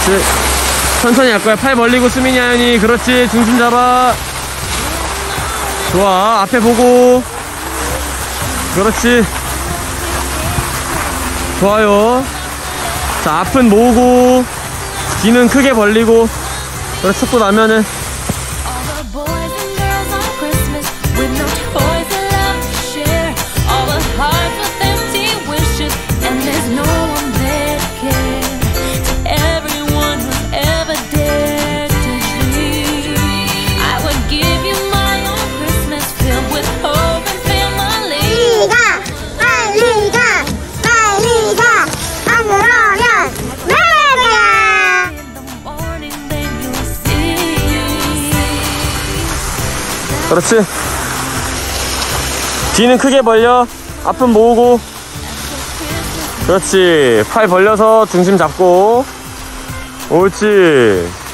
그렇지. 천천히 할 거야. 팔 벌리고 수민이 하연이. 그렇지. 중심 잡아. 좋아. 앞에 보고. 그렇지. 좋아요. 자, 앞은 모으고 뒤는 크게 벌리고. 그렇지. 속도 나면은 그렇지. 뒤는 크게 벌려. 앞은 모으고. 그렇지. 팔 벌려서 중심 잡고. 옳지.